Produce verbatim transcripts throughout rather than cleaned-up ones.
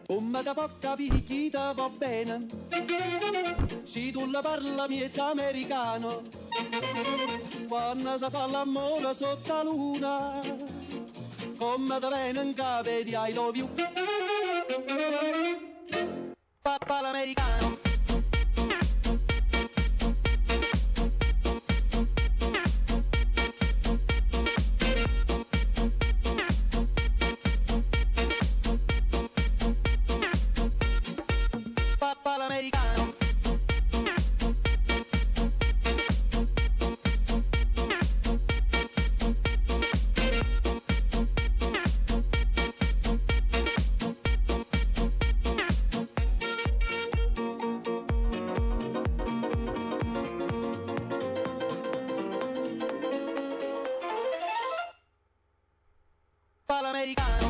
Come da può capire chi te va bene, se tu la parla miezza americano, quando si fa l'amore sotto la luna, come te viene in capo di I love you, papà l'americano. Papà l'americano. Papà l'americano.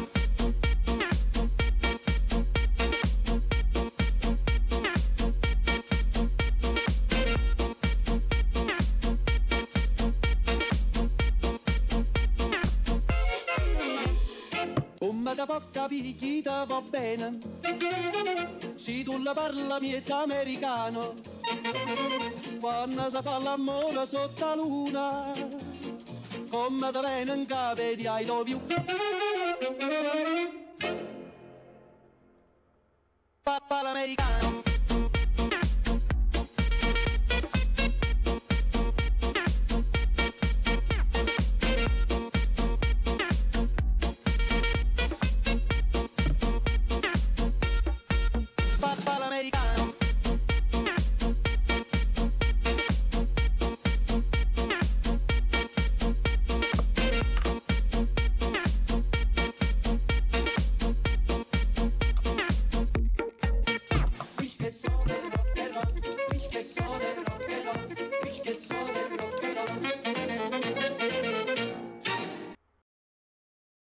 Come da può capire chi te va bene, se tu la parla miezza americano, quando si fa l'amore sotto la luna, come te viene in capo di I love you, papà l'americano. Papà l'americano. Ich che so del rock and roll, ich che so del rock and roll, ich che so del